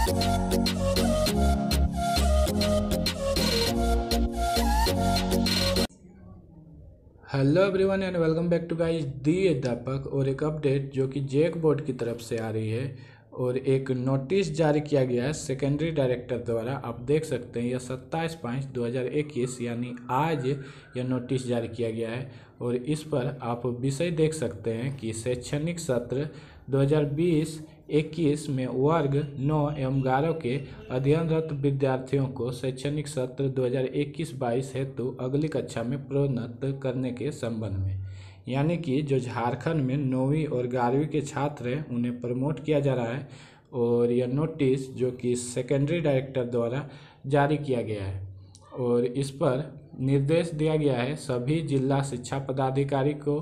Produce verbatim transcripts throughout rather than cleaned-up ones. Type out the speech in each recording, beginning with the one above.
Hello everyone and welcome back to guys the Adhyapak. और एक update जो कि जेक बोर्ड की तरफ से आ रही है और एक नोटिस जारी किया गया है सेकेंडरी डायरेक्टर द्वारा। आप देख सकते हैं यह सत्ताईस पाँच दो हज़ार इक्कीस यानी आज यह नोटिस जारी किया गया है। और इस पर आप विषय देख सकते हैं कि शैक्षणिक सत्र दो हज़ार बीस इक्कीस में वर्ग नौ एवं ग्यारह के अध्ययनरत विद्यार्थियों को शैक्षणिक सत्र दो हज़ार इक्कीस बाईस हेतु अगली कक्षा में प्रोन्नत करने के संबंध में, यानी कि जो झारखंड में नौवीं और ग्यारहवीं के छात्र हैं उन्हें प्रमोट किया जा रहा है। और यह नोटिस जो कि सेकेंडरी डायरेक्टर द्वारा जारी किया गया है और इस पर निर्देश दिया गया है सभी जिला शिक्षा पदाधिकारी को।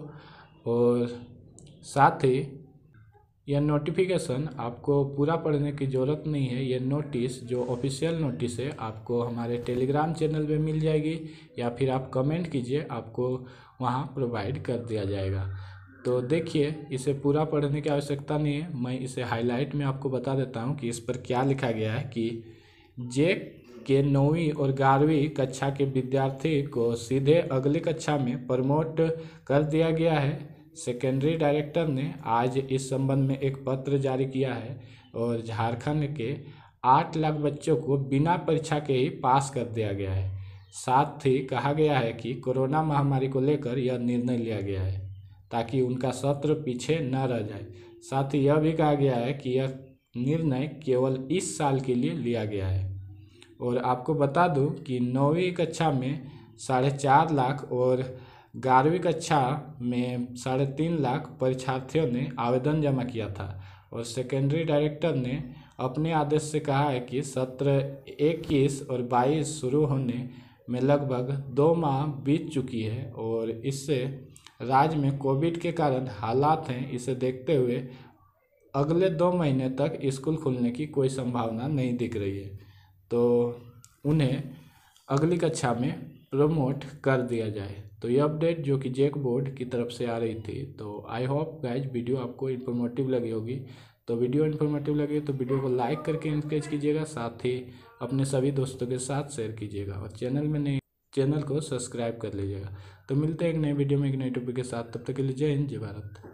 और साथ ही यह नोटिफिकेशन आपको पूरा पढ़ने की ज़रूरत नहीं है। यह नोटिस जो ऑफिशियल नोटिस है आपको हमारे टेलीग्राम चैनल पे मिल जाएगी या फिर आप कमेंट कीजिए, आपको वहाँ प्रोवाइड कर दिया जाएगा। तो देखिए, इसे पूरा पढ़ने की आवश्यकता नहीं है, मैं इसे हाईलाइट में आपको बता देता हूँ कि इस पर क्या लिखा गया है कि जेक के नौवीं और ग्यारहवीं कक्षा के विद्यार्थी को सीधे अगली कक्षा में प्रमोट कर दिया गया है। सेकेंडरी डायरेक्टर ने आज इस संबंध में एक पत्र जारी किया है और झारखंड के आठ लाख बच्चों को बिना परीक्षा के ही पास कर दिया गया है। साथ ही कहा गया है कि कोरोना महामारी को लेकर यह निर्णय लिया गया है ताकि उनका सत्र पीछे न रह जाए। साथ ही यह भी कहा गया है कि यह निर्णय केवल इस साल के लिए लिया गया है। और आपको बता दूं कि नौवीं कक्षा में साढ़े चार लाख और ग्यारहवीं कक्षा में साढ़े तीन लाख परीक्षार्थियों ने आवेदन जमा किया था। और सेकेंडरी डायरेक्टर ने अपने आदेश से कहा है कि सत्र इक्कीस और बाईस शुरू होने में लगभग दो माह बीत चुकी है और इससे राज्य में कोविड के कारण हालात हैं, इसे देखते हुए अगले दो महीने तक स्कूल खुलने की कोई संभावना नहीं दिख रही है, तो उन्हें अगली कक्षा में प्रमोट कर दिया जाए। तो ये अपडेट जो कि जेक बोर्ड की तरफ से आ रही थी। तो आई होप गाइज वीडियो आपको इन्फॉर्मेटिव लगी होगी। तो वीडियो इन्फॉर्मेटिव लगी तो वीडियो को लाइक करके इंकरेज कीजिएगा, साथ ही अपने सभी दोस्तों के साथ शेयर कीजिएगा और चैनल में नए चैनल को सब्सक्राइब कर लीजिएगा। तो मिलते हैं एक नए वीडियो में एक नए टॉपिक के साथ, तब तक के लिए जय हिंद जय भारत।